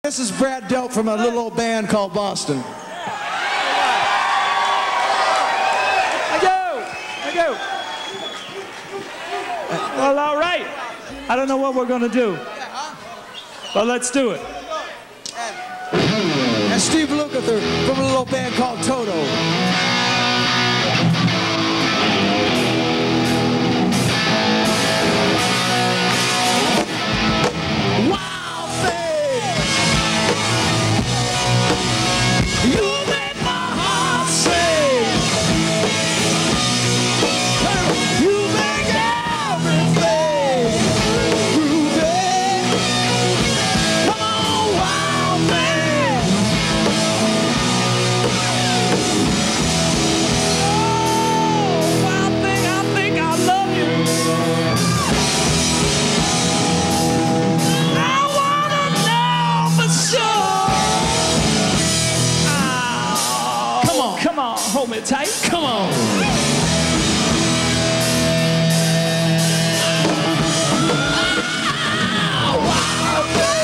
This is Brad Delp from a little old band called Boston. I go. Well, all right. I don't know what we're going to do, but let's do it. And Steve Lukather from a little band called Toto. Come on, hold me tight. Come on. Oh, wow,